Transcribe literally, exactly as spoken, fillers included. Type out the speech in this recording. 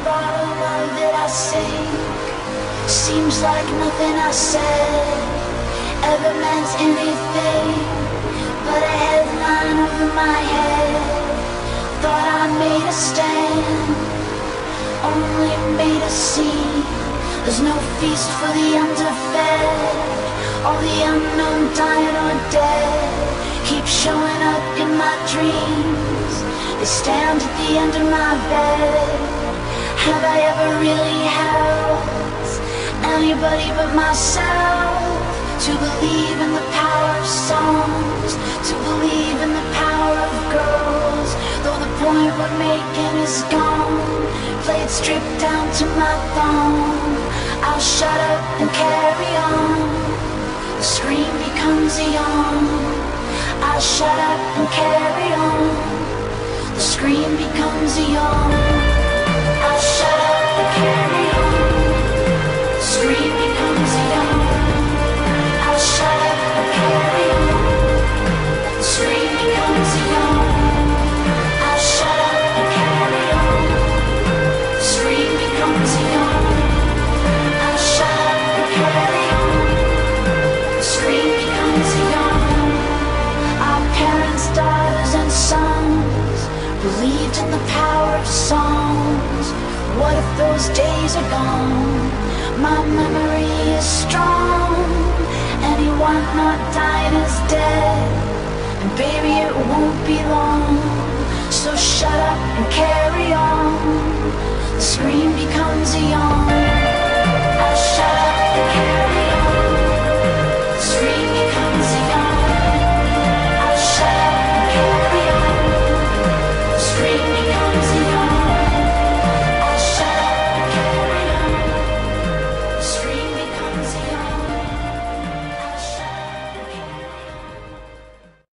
bottle of it I sink. Seems like nothing I said ever meant anything but a headline over my head. Thought I made a stand, only made a scene. There's no feast for the underfed. All the unknown dying or dead keep showing up in my dreams. They stand at the end of my bed. Have I ever really helped anybody but myself to believe in the power of songs, to believe in the power of girls? Though the point we're making is gone, played stripped down to my thumb, I'll shut up and carry on. The scream becomes a yawn. I'll shut up and carry on. The scream becomes a yawn. I'll shut up and carry on. The scream becomes a yawn. I'll shut up and carry on. The scream becomes a yawn. I'll shut up and carry on. The scream becomes a yawn. I'll shut up and carry on. The scream becomes a yawn. Our parents, daughters, and sons believed in the power of songs. What if those days are gone? My memory is strong. Anyone not dying is dead, and baby it won't be long. So shut up and carry on. The scream becomes a yawn.